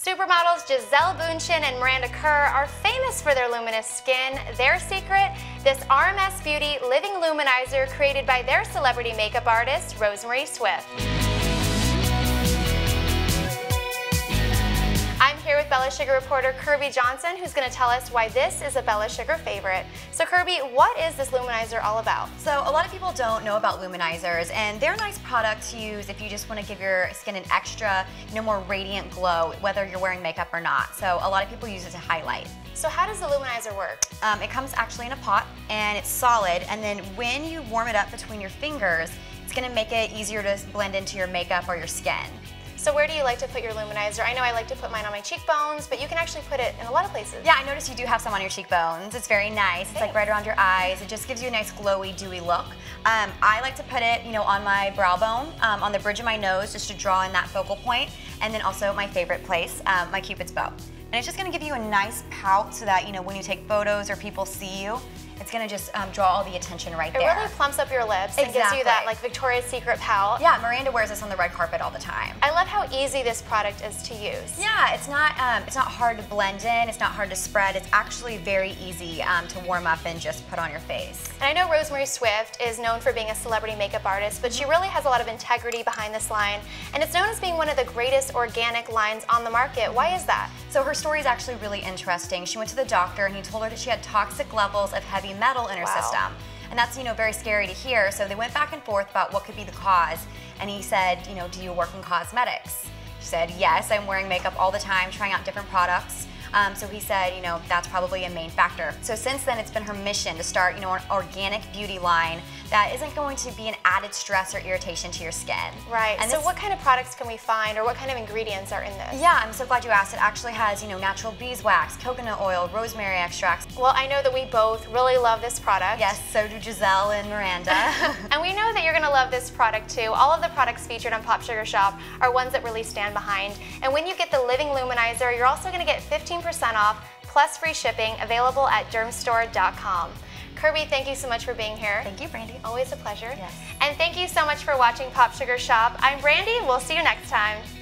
Supermodels Gisele Bündchen and Miranda Kerr are famous for their luminous skin. Their secret? This RMS Beauty Living Luminizer created by their celebrity makeup artist, Rosemary Swift. I'm here with Bella Sugar reporter Kirby Johnson, who's going to tell us why this is a Bella Sugar favorite. So Kirby, what is this luminizer all about? So a lot of people don't know about luminizers, and they're a nice product to use if you just want to give your skin an extra, more radiant glow, whether you're wearing makeup or not. So a lot of people use it to highlight. So how does the luminizer work? It comes actually in a pot, and it's solid, and then when you warm it up between your fingers, it's going to make it easier to blend into your makeup or your skin. So where do you like to put your luminizer? I know I like to put mine on my cheekbones, but you can actually put it in a lot of places. Yeah, I noticed you do have some on your cheekbones. It's very nice. It's like right around your eyes. It just gives you a nice glowy, dewy look. I like to put it, on my brow bone, on the bridge of my nose, just to draw in that focal point, and then also my favorite place, my Cupid's bow. And it's just going to give you a nice pout so that, when you take photos or people see you, it's going to just draw all the attention right there. It really plumps up your lips and gives you that Victoria's Secret pout. Yeah, Miranda wears this on the red carpet all the time. I love how easy this product is to use. Yeah, it's not hard to blend in, it's not hard to spread, it's actually very easy to warm up and just put on your face. And I know Rosemary Swift is known for being a celebrity makeup artist, but she really has a lot of integrity behind this line, and it's known as being one of the greatest organic lines on the market. Why is that? So her story is actually really interesting. She went to the doctor and he told her that she had toxic levels of heavy metal in her system. And that's, very scary to hear. So they went back and forth about what could be the cause. And he said, do you work in cosmetics? She said, yes, I'm wearing makeup all the time, trying out different products. So he said, that's probably a main factor. So since then, it's been her mission to start, an organic beauty line that isn't going to be an added stress or irritation to your skin. Right. And so what kind of products can we find, or what kind of ingredients are in this? Yeah, I'm so glad you asked. It actually has, natural beeswax, coconut oil, rosemary extracts. Well, I know that we both really love this product. Yes, so do Gisele and Miranda. And we know that you're going to love this product too. All of the products featured on Pop Sugar Shop are ones that really stand behind. And when you get the Living Luminizer, you're also going to get 15% off plus free shipping, available at dermstore.com. Kirby, thank you so much for being here. Thank you, Brandy. Always a pleasure. Yes. And thank you so much for watching Pop Sugar Shop. I'm Brandy. We'll see you next time.